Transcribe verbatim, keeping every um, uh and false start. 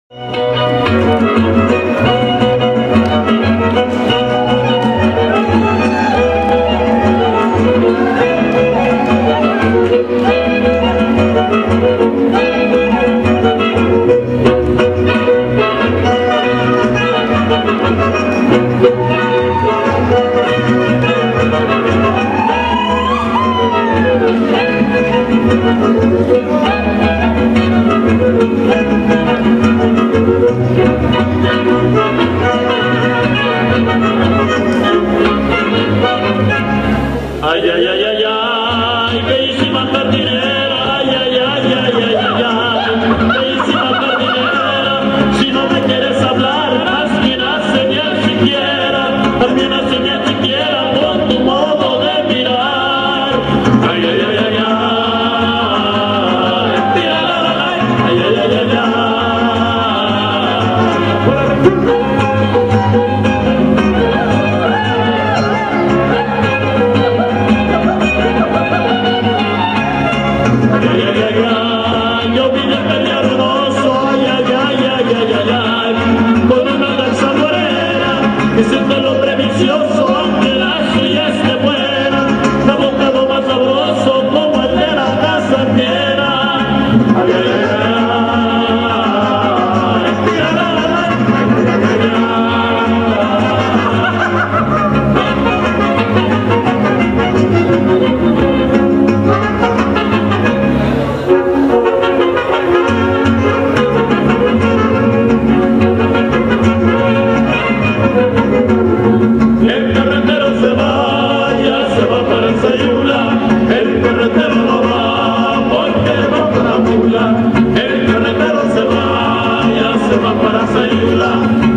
Ay, ay, ay, ay, ay, bellísima jardinera, ay, ay, ay, ay, ay, ay, ay, bellísima jardinera, si no me quieres hablar, hazme una señal siquiera, hazme una señal siquiera con tu modo de mirar. Ay, ay, ay, ay, ay, tira la la la, ay, ay, ay, ay, ay. Yo vine a pelear hermoso, ay, ay, ay, ay, ay, ay, ay, con una danza morena, que siente el hombre vicioso, aunque la suya esté buena, me ha botado más sabroso como el de la casaquera. Ay, ay, ay, ay, tira la la la, ay, ay, ay, ay. El carretero se va, ya se va para Sayula. El carretero no va porque va para Mula. El carretero se va, ya se va para Sayula.